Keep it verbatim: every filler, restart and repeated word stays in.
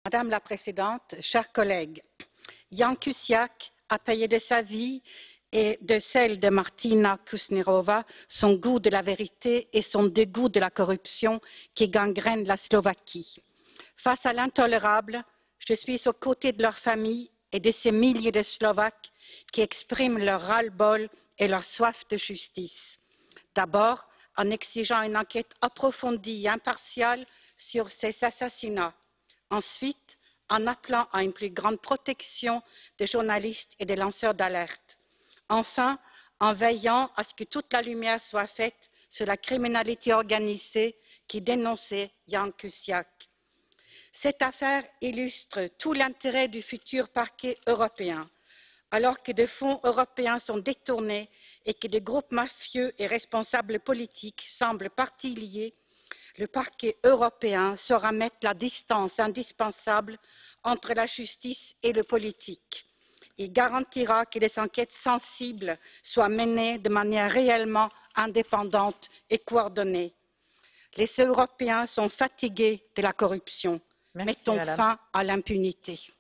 Madame la Présidente, chers collègues, Jan Kuciak a payé de sa vie et de celle de Martina Kusnerova son goût de la vérité et son dégoût de la corruption qui gangrène la Slovaquie. Face à l'intolérable, je suis aux côtés de leurs familles et de ces milliers de Slovaques qui expriment leur ras-le-bol et leur soif de justice. D'abord, en exigeant une enquête approfondie et impartiale sur ces assassinats. Ensuite, en appelant à une plus grande protection des journalistes et des lanceurs d'alerte. Enfin, en veillant à ce que toute la lumière soit faite sur la criminalité organisée qui dénonçait Jan Kuciak. Cette affaire illustre tout l'intérêt du futur parquet européen. Alors que des fonds européens sont détournés et que des groupes mafieux et responsables politiques semblent partie liée, le parquet européen saura mettre la distance indispensable entre la justice et le politique. Il garantira que des enquêtes sensibles soient menées de manière réellement indépendante et coordonnée. Les Européens sont fatigués de la corruption. Merci, Mettons madame. fin à l'impunité.